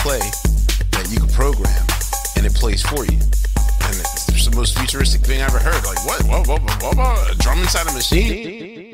play that you can program, and it plays for you. And it's the most futuristic thing I ever heard. Like, what? A drum inside a machine?